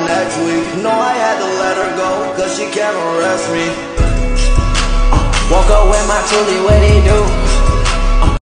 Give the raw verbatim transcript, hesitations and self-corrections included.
next week. No, I had to let her go, cause she can't arrest me. uh, Woke up with my toolie, what he do?